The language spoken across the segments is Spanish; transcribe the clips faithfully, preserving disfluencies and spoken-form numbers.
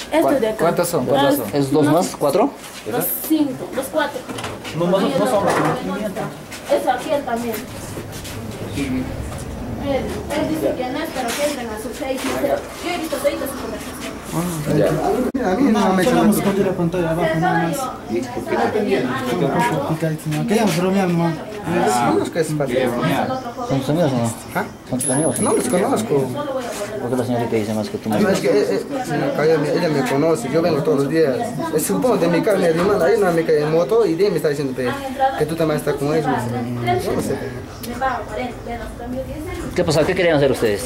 Este de acá. ¿Cuántas son? ¿Cuántas son? ¿Es dos más? ¿Cuatro? Los cinco, los cuatro. No, no, no son los Es aquel también. Él, él dice que no es, pero que entren a sus seis. Yo he visto seis de su conversación. A mí no me Solo vamos a esconder la pantalla abajo, nada más. Que ya nos bromeamos, No conozco a ese partido. ¿Son tus amigos o no? ¿Ah? ¿Son tus amigos? No los conozco. ¿Por qué la señorita dice más que tú? No, es que eh, eh, ella, ella me conoce, yo vengo todos los días. Es supongo de mi carne, mi hermana, hay una amiga en moto y de me está diciendo que, que tú también estás con ellos. Yo no sé. ¿Qué pasó? ¿Qué querían hacer ustedes?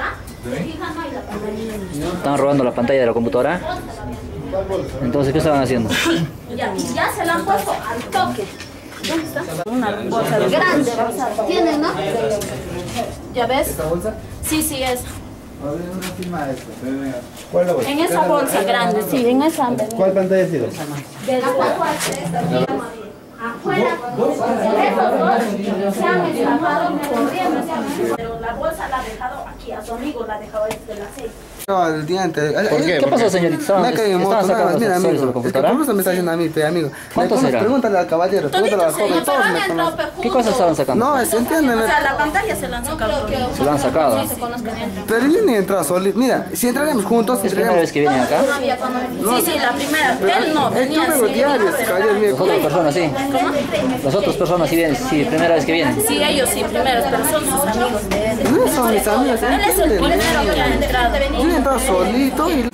¿Estaban robando la pantalla de la computadora? Entonces, ¿qué estaban haciendo? Ya, ya se la han puesto al toque. ¿Dónde está? Una bolsa grande, rosada. ¿Tienen, no? ¿Ya ves? ¿Esta bolsa? Sí, sí, es. ¿Cuál es la bolsa? En esa bolsa grande, sí, en esa. ¿Cuál pantalla ha sido? Afuera, esos dos se han escapado corriendo, pero la bolsa la ha dejado aquí, a su amigo la ha dejado desde las seis. No, el diente. ¿Por qué? ¿Qué pasó, señorita? ¿Estaban, Me ha caído en moto, estaban nada más. sacando Mira, accesorios de la amigo. Es que computadora? por eso me está diciendo a mí, pe, amigo. ¿Cuántos Me conoce, eran? Pregúntale al caballero, pregúntale a la joven, todos me conocen. ¿Qué cosas estaban sacando? No, es, entiéndeme. O sea, la pantalla se la han sacado. Se lo han sacado. Sí, se conozcan entre. Pero él ni entró solito. Mira, si entraremos juntos, ¿Es primera vez entraremos. que vienen acá? No había cuando- Sí, sí, la primera. Él no, Eh, venía Yo vengo así. diario, caballero mío. Las otras personas sí. Las otras personas sí vienen, sí, primera vez que vienen. Sí, ellos sí, primeros, pero son sus amigos de él. No son mis amigos, Él es el ¿entienden? primero que ha entrado. Yo he entrado solito y...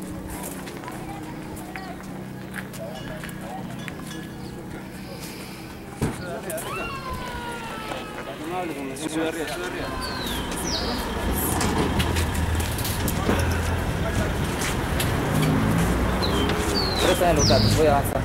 Pero están en los datos, voy a avanzar.